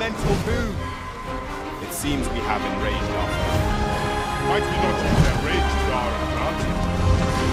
elemental boon. It seems we have enraged our foe. Might we not use that rage to our advantage?